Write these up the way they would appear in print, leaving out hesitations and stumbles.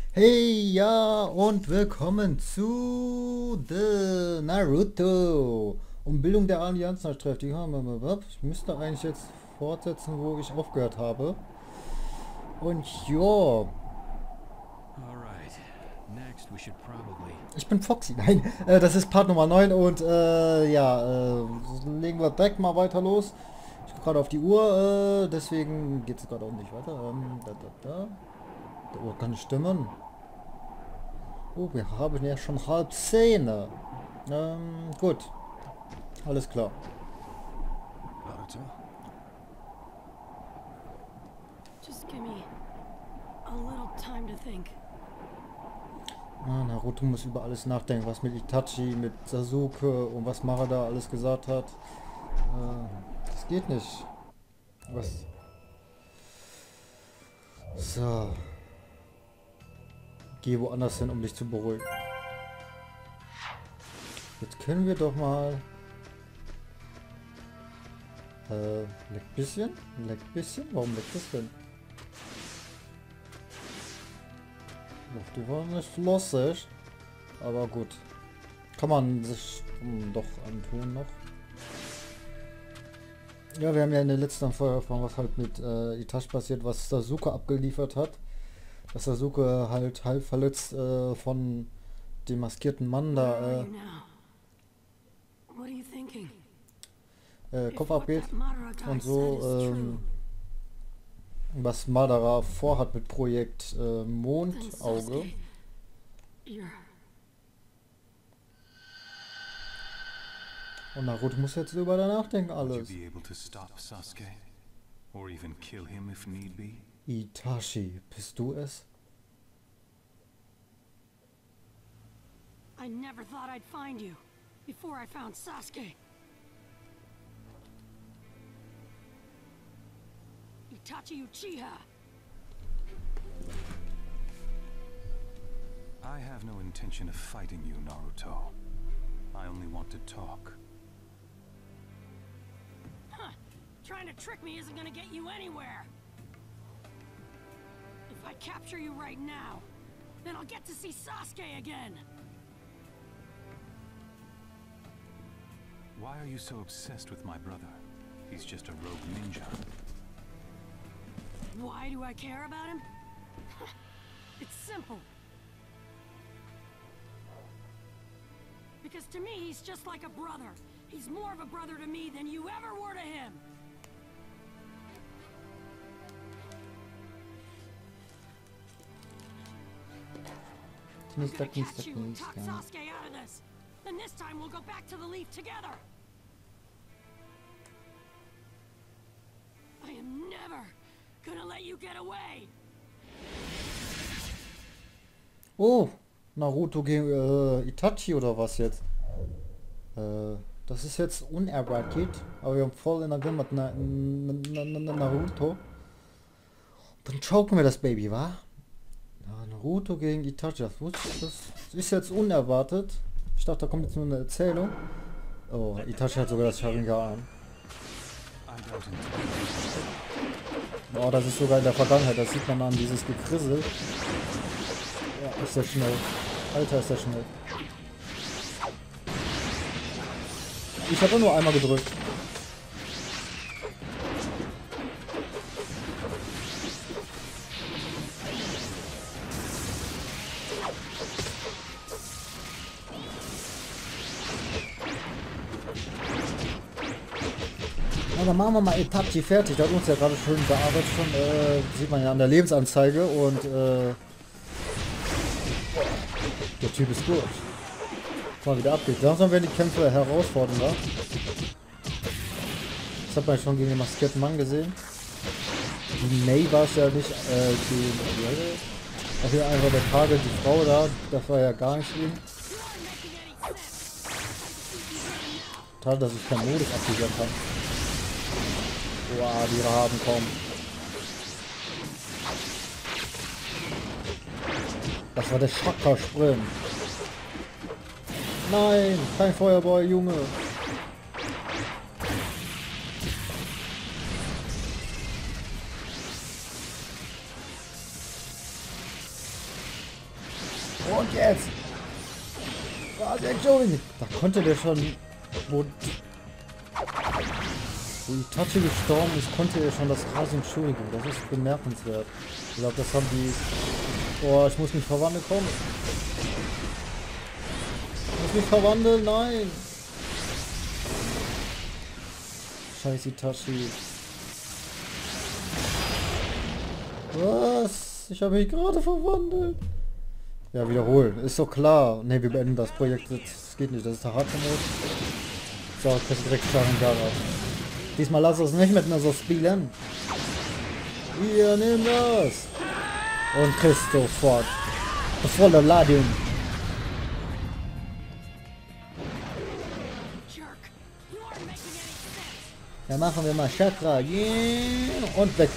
Hey, ja, und willkommen zu The Naruto. Um Bildung der Allianz trifft. Ich müsste eigentlich jetzt fortsetzen, wo ich aufgehört habe. Und ja, All right. Next, we should probably. ich bin Foxy. Nein, das ist Part Nummer 9 und legen wir direkt mal weiter los. Ich gucke gerade auf die Uhr, deswegen geht es gerade auch nicht weiter. Die Uhr kann nicht stimmen. Oh, wir haben ja schon halb 10. Gut. Alles klar. Naruto? Just give me a little time to think. Naruto muss über alles nachdenken, was mit Itachi, mit Sasuke und was Madara alles gesagt hat. Das geht nicht. Was? So. Geh woanders hin, um dich zu beruhigen. Jetzt können wir doch mal... leckt bisschen? Leckt bisschen? Warum leckt das denn? Doch, die waren nicht flüssig. Aber gut. Kann man sich doch antun noch. Ja, wir haben ja in der letzten Folge erfahren, was halt mit Itachi passiert, was Sasuke abgeliefert hat. Dass Sasuke halt halb verletzt von dem maskierten Mann Where are da you now? What are you thinking? Kopf If what abgeht that Madara guy und said so, is true, was Madara vorhat mit Projekt then Mondauge. Sasuke, you're... Und Naruto muss jetzt über da nachdenken Would you alles. be able to stop Sasuke? Or even kill him if need be? Itachi, bist du es? I never thought I'd find you before I found Sasuke. Itachi Uchiha. I have no intention of fighting you, Naruto. I only want to talk. Huh. Trying to trick me isn't gonna get you anywhere. If I capture you right now, then I'll get to see Sasuke again. Why are you so obsessed with my brother? He's just a rogue ninja. Why do I care about him? It's simple. Because to me, he's just like a brother. He's more of a brother to me than you ever were to him. I'm gonna catch you and talk Sasuke out of this. And this time we'll go back to the leaf together. I am never gonna let you get away. Oh, Naruto gegen Itachi oder was jetzt? Das ist jetzt unerwartet, aber wir haben voll in der Wimmer Naruto. Dann choken wir das Baby, wa? Naruto gegen Itachi, das ist jetzt unerwartet. Ich dachte, da kommt jetzt nur eine Erzählung. Oh, Itachi hat sogar das Sharingan an. I don't intend. Oh, das ist sogar in der Vergangenheit, das sieht man an dieses Gekrissel. Ja, ist der schnell. Alter, ist der schnell. Ich habe nur einmal gedrückt. Aber machen wir mal Itachi fertig. Der hat uns ja gerade schön bearbeitet schon. Sieht man ja an der Lebensanzeige. Und der Typ ist durch. Mal wieder abgeht. Langsam werden die Kämpfe herausfordernder. Das hat man schon gegen den maskierten Mann gesehen. Die May war es ja nicht. Auf jeden Fall einfach der Tage, die Frau da. Das war ja gar nicht schlimm. Schade, dass ich keinen Modus aktiviert habe. Boah, die Raben kommen. Das war der Chakra-Sprint. Nein, kein Feuerball, Junge. Und jetzt! Was, Entschuldigung! Da konnte der schon... Wo Itachi gestorben ist, konnte er schon das Hase entschuldigen. Das ist bemerkenswert. Ich glaube, das haben die... Oh, ich muss mich verwandeln, komm! Ich muss mich verwandeln, nein! Scheiß Itachi. Was? Ich habe mich gerade verwandelt. Ja, wiederholen. Ist doch klar. Ne, wir beenden das Projekt. Das geht nicht. Das ist der Hardcore-Mode. So, ich krieg direkt Sharingan auf. Diesmal lass uns nicht mit mir so spielen. Hier, nimm das. Und kriegst sofort. Volle Ladung. Ja, machen wir mal Chakra. Yeah. Und weg.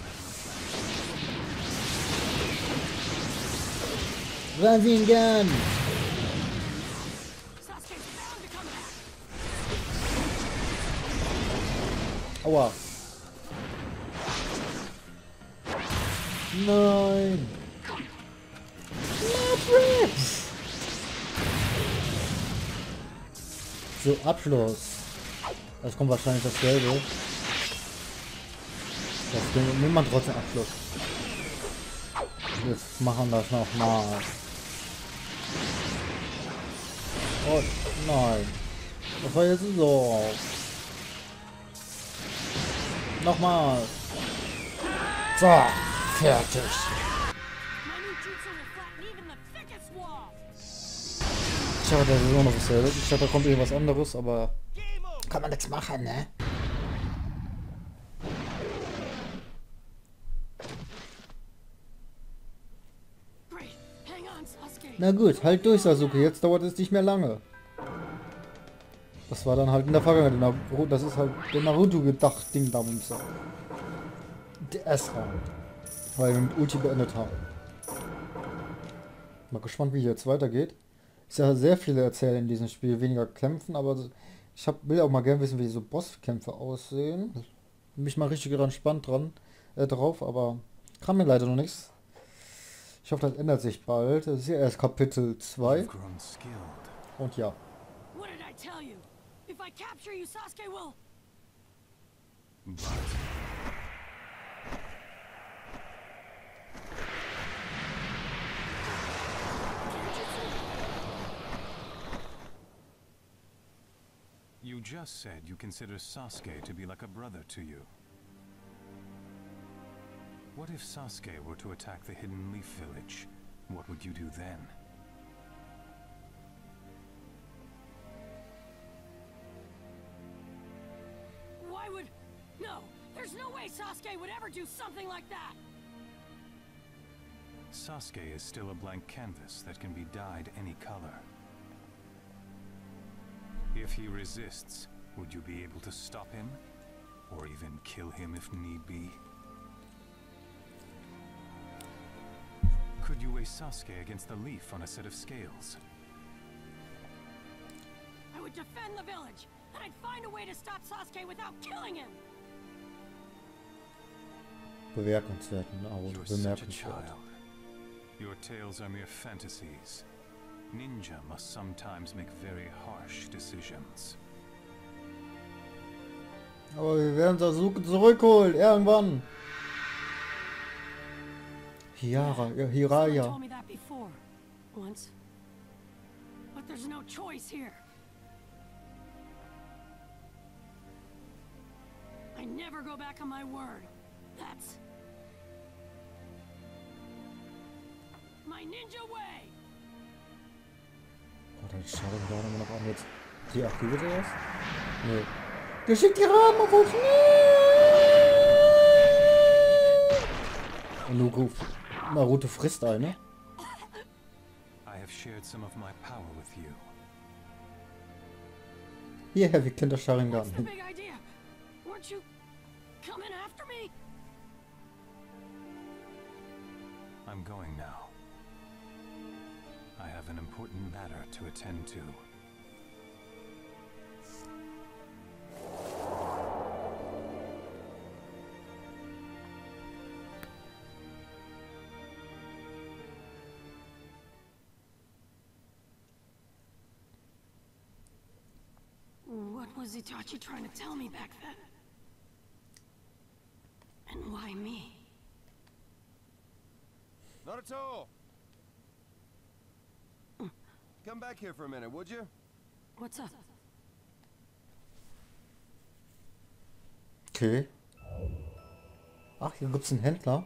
Rasengan. Aua. Nein. So, Abschluss. Das kommt wahrscheinlich dasselbe. Das nimmt man trotzdem Abschluss. Wir machen das nochmal. Oh nein. Das war jetzt so. Nochmal. So, fertig. Tja, das ist auch noch dasselbe. Ich glaube, da kommt irgendwas anderes, aber kann man nichts machen, ne? Na gut, halt durch, Sasuke. Jetzt dauert es nicht mehr lange. Das war dann halt in der Vergangenheit. Das ist halt der Naruto gedacht, Ding da und so. Der S-Round. Weil wir mit Ulti beendet haben. Mal gespannt, wie jetzt weitergeht. Ist ja sehr viele erzählen in diesem Spiel, weniger kämpfen, aber ich will auch mal gerne wissen, wie so Bosskämpfe aussehen. Bin mich mal richtig gespannt drauf, aber kam mir leider noch nichts. Ich hoffe, das ändert sich bald. Das ist ja erst Kapitel 2. Und ja. You just said you consider Sasuke to be like a brother to you. What if Sasuke were to attack the Hidden Leaf Village? What would you do then? Why would... No! There's no way Sasuke would ever do something like that! Sasuke is still a blank canvas that can be dyed any color. If he resists, would you be able to stop him? Or even kill him if need be? Could you weigh Sasuke against the leaf on a set of scales? I would defend the village, and I'd find a way to stop Sasuke without killing him! Bemerkenswert, aber You're such a bemerkenswert. child. Your tales are mere fantasies. Ninja must sometimes make very harsh decisions. Aber wir werden Sasuke zurückholen, irgendwann. Someone Hiraya. told me that before, once. But there's no choice here. I never go back on my word. That's my ninja way. Oh, dann schaut er da nochmal noch an jetzt. Die aktiviert er erst? Nee. Der schickt die Rahmen auf uns. Und Naruto frisst eine. I have shared some of my power with you. Hierher, wir kennen das Sharingan. What's the big idea? Weren't you coming after me? I'm going now. I have an important matter to attend to. was Itachi trying to tell me back then? And why me? Naruto! Come back here for a minute, would you? What's up? Okay. Ach, hier gibt's einen Händler.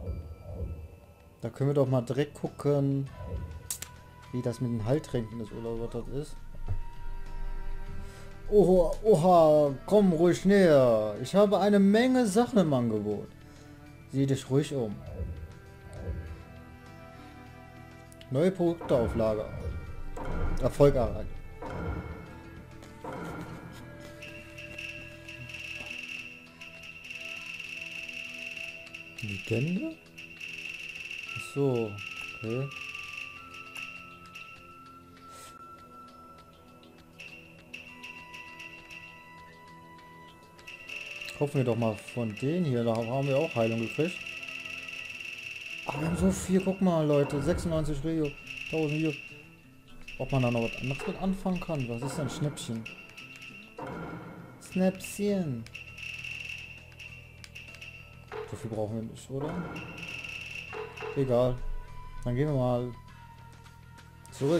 Da können wir doch mal direkt gucken, wie das mit den Heiltränken ist oder was das ist. Oha, oha, komm ruhig näher. Ich habe eine Menge Sachen im Angebot. Sieh dich ruhig um. Neue Produkte auf Lager. Erfolg erreicht. Legende? Ach so, okay. Kaufen wir doch mal von denen hier, da haben wir auch Heilung gekriegt. Aber wir haben so viel, guck mal Leute, 96 Rio, 1000 hier. Ob man da noch was anderes mit anfangen kann? Was ist denn Schnäppchen? Schnäppchen. So viel brauchen wir nicht, oder? Egal. Dann gehen wir mal zurück.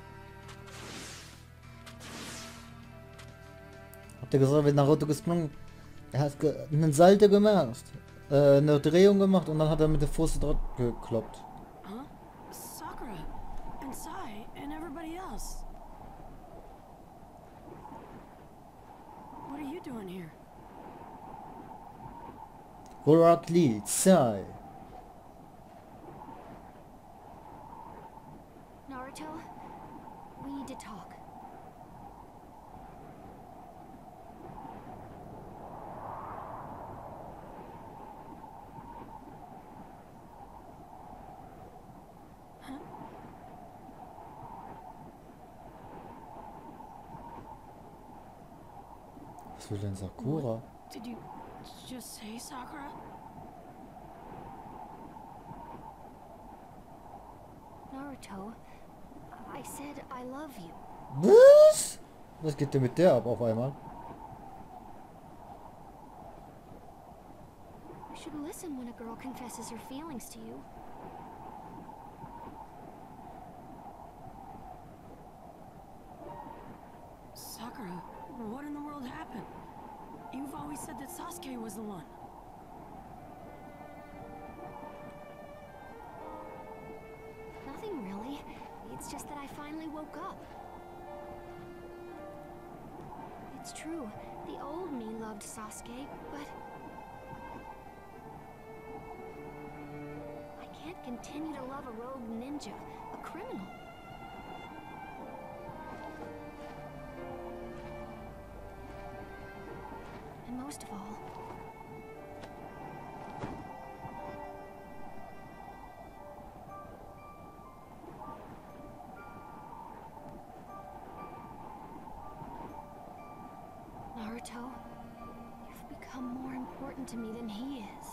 Habt ihr gesagt, wenn Naruto gesprungen? Er hat einen Salto gemacht. Eine Drehung gemacht und dann hat er mit der Faust drauf gekloppt. Huh? Sakura and Sai and everybody else. What are you doing here? Rock Lee, Sai. Naruto, we need to talk. Was will denn Sakura? Did you just say Sakura? Naruto, I said I love you. Was? Was geht denn mit der ab auf einmal? You should listen when a girl confesses her feelings to you. Sakura, what in the world happened? You've always said that Sasuke was the one. Nothing really. It's just that I finally woke up. It's true. The old me loved Sasuke, but I can't continue to love a rogue ninja, a criminal. And most of all, Naruto, you've become more important to me than he is.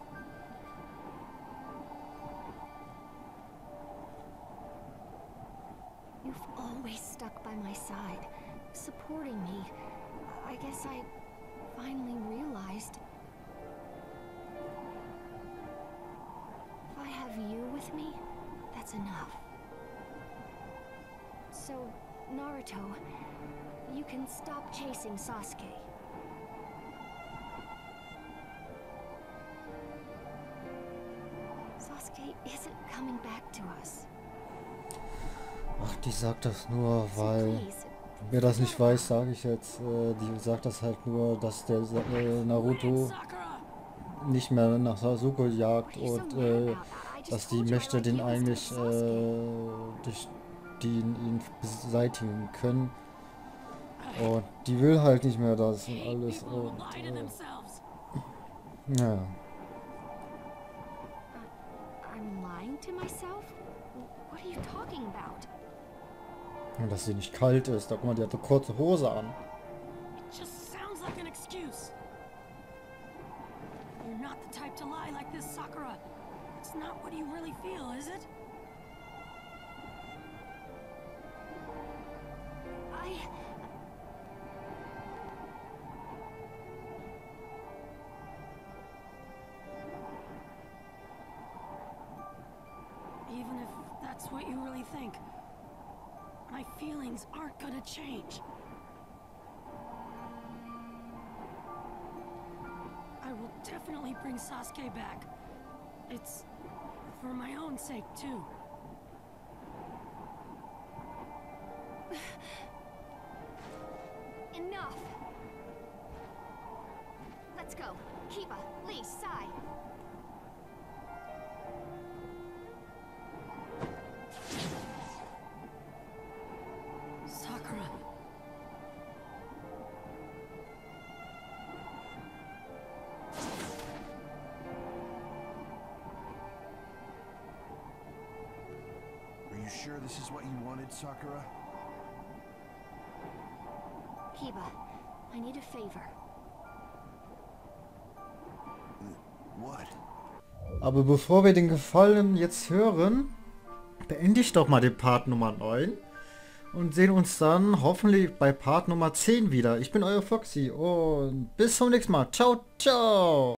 You've always stuck by my side, supporting me. I guess I finally realized if I have you with me, that's enough. So, Naruto, you can stop chasing Sasuke. Sasuke isn't coming back to us. Ach, die sagt das nur, So weil... please, Wer das nicht weiß, sage ich jetzt. Die sagt das halt nur, dass der Naruto Sakura! nicht mehr nach Sasuke jagt what are you so und mad about? I just dass die told you I Mächte like den you instead eigentlich of Sasuke. durch die ihn beseitigen können. Und die will halt nicht mehr das und Hate alles. people who Und, lie to themselves. ja. I'm lying to myself? What are you talking about? Und dass sie nicht kalt ist. Da guck mal, die hat eine kurze Hose an. It just sounds like an excuse. You're not the type to lie like this, Sakura. It's not what you really feel, is it? that's what you really think, my feelings aren't gonna change. I will definitely bring Sasuke back. It's for my own sake, too. Enough! Let's go. Kiba, Lee, Sai. Sakura. Are you sure this is what you wanted, Sakura? Kiba, I need a favor. What? Aber bevor wir den Gefallen jetzt hören, beende ich doch mal den Part Nummer 9 und sehen uns dann hoffentlich bei Part Nummer 10 wieder. Ich bin euer Foxy und bis zum nächsten Mal. Ciao, ciao!